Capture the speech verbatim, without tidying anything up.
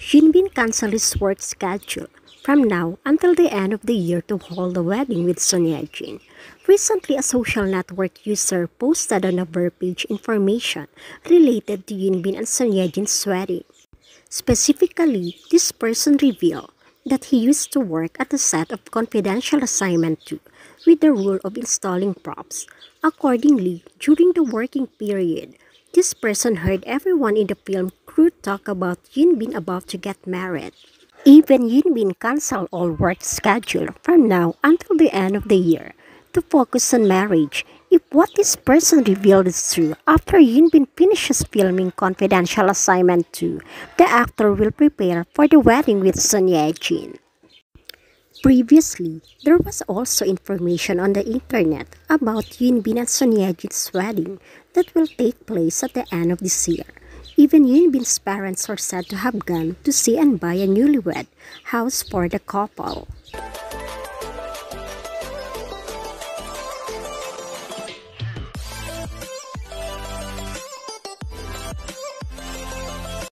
Yunbin canceled his work schedule from now until the end of the year to hold a wedding with Son Ye-jin. Recently, a social network user posted on a Ver page information related to Yunbin and Son Ye-jin's wedding. Specifically, this person revealed that he used to work at a set of Confidential Assignment two with the rule of installing props. Accordingly, during the working period, this person heard everyone in the film crew talk about Yunbin about to get married. Even Yunbin canceled all work schedule from now until the end of the year to focus on marriage. If what this person revealed is true, after Yunbin finishes filming Confidential Assignment two, the actor will prepare for the wedding with Son Ye-jin. Previously, there was also information on the internet about Yunbin and Son Ye-jin's wedding that will take place at the end of this year. Even Yunbin's parents are said to have gone to see and buy a newlywed house for the couple.